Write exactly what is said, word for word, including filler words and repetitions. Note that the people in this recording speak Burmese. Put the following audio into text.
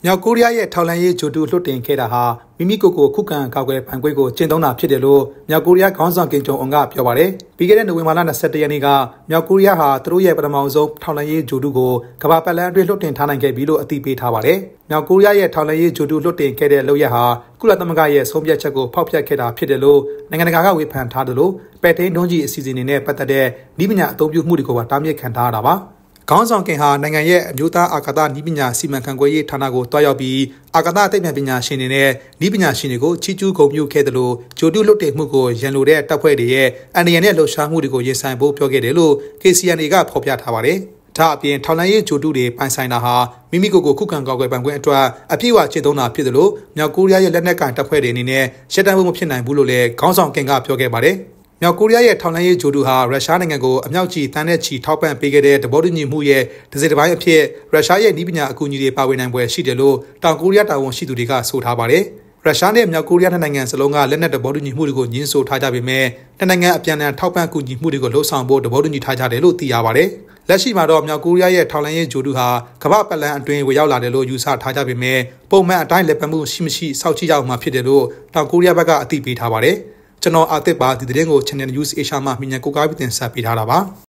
မြောက်ကိုရီးယားရဲ့ထောက်လှမ်းရေးဂျိုတူလွှတ်တင်ခဲ့တာဟာမိမိကိုယ်ကိုခုခံကာကွယ်ပိုင်ခွင့်ကိုကျင့်သုံးတာဖြစ်တယ်လို့မြောက်ကိုရီးယားခေါင်းဆောင်ကင်ဂျုံအွန်ကပြောပါတယ်။ပြီးခဲ့တဲ့နိုဝင်ဘာလ၂၁ရက်နေ့ကမြောက်ကိုရီးယားဟာသူတို့ရဲ့ပထမဆုံးထောက်လှမ်းရေးဂျိုတူကိုကမ္ဘာပတ်လမ်းအတွင်းလွှတ်တင်ထားနိုင်ခဲ့ပြီလို့အသိပေးထားပါတယ်။မြောက်ကိုရီးယားရဲ့ထောက်လှမ်းရေးဂျိုတူလွှတ်တင်ခဲ့တဲ့လုပ်ရက်ဟာကုလသမဂ္ဂရဲ့ဆုံးဖြတ်ချက်ကိုဖောက်ဖျက်ခဲ့တာဖြစ်တယ်လို့နိုင်ငံတကာကဝေဖန်ထားတယ်လို့ပဲ့ထိန်းဒုံးကြီးအစီအစဉ်တွေနဲ့ပတ်သက်တဲ့ဤပညာအသုံးပြုမှုတွေကိုပါတားမြစ်ခံထားရတာပါ။ခေါင်းဆောင်ကင်ဟာနိုင်ငံရဲ့အမျိုးသားအာကာသနည်းပညာစီမံခန့်ခွဲရေးဌာနကိုတွားရောက်ပြီးအာကာသသိပ္ပံပညာရှင်တွေနဲ့နည်းပညာရှင်တွေကိုချီးကျူးဂုဏ်ပြုခဲ့တယ်လို့ဂျိုတူလွတ်တင်မှုကိုရန်လိုတဲ့တပ်ဖွဲ့တွေရဲ့အန်ဒီယန်နဲ့လှုပ်ရှားမှုတွေကိုရင်ဆိုင်ဖို့ပြောခဲ့တယ်လို့ ကေ စီ အန် အေ ကဖော်ပြထားပါတယ်။ဒါအပြင်ထောက်လှမ်းရေးဂျိုတူတွေပိုင်ဆိုင်တာဟာမိမိကိုယ်ကိုခုခံကာကွယ်ပိုင်ခွင့်အတွက်အပြည့်အဝကျင့်သုံးတာဖြစ်တယ်လို့မြောက်ကိုရီးယားရဲ့လက်နက်ကိုင်တပ်ဖွဲ့တွေအနေနဲ့ရှက်တမ်းမှုမဖြစ်နိုင်ဘူးလို့လည်းခေါင်းဆောင်ကင်ကပြောခဲ့ပါတယ်။မြောက်ကိုရီးယားရဲ့ထောက်လှမ်းရေးဂျိုတူဟာရုရှားနိုင်ငံကိုအမြောက်ကြီးတန်းတဲ့ချီထောက်ပံ့ပေးခဲ့တဲ့သဘောတူညီမှုရဲ့တစ်စိတ်တစ်ပိုင်းအဖြစ်ရုရှားရဲ့နည်းပညာအကူအညီတွေပါဝင်နိုင်ပွဲရှိတယ်လို့တောင်ကိုရီးယားတာဝန်ရှိသူတွေကဆိုထားပါတယ်။ရုရှားနဲ့မြောက်ကိုရီးယားနိုင်ငံစလုံးကလက်နက်သဘောတူညီမှုတွေကိုညှင်းဆိုထားကြပေမဲ့နှစ်နိုင်ငံအပြန်အလှန်ထောက်ပံ့ကူညီမှုတွေကိုလှုံ့ဆော်ဖို့သဘောတူညီထားကြတယ်လို့သိရပါတယ်။လက်ရှိမှာတော့မြောက်ကိုရီးယားရဲ့ထောက်လှမ်းရေးဂျိုတူဟာကမ္ဘာပတ်လမ်းအတွင်းဝင်ရောက်လာတယ်လို့ယူဆထားကြပေမဲ့ပုံမှန်အတိုင်းလက်ပတ်မှုရှိမရှိစောင့်ကြည့်ကြအောင်မှာဖြစ်တယ်လို့တောင်ကိုရီးယားဘက်ကအသိပေးထားပါတယ်။ကျွန်တော်အာသစ်ပါဒီသတင်းကို Channel News Asia မှာမြင်မြန်ကိုကားပြီးတင်ဆက်ပေးထားတာပါ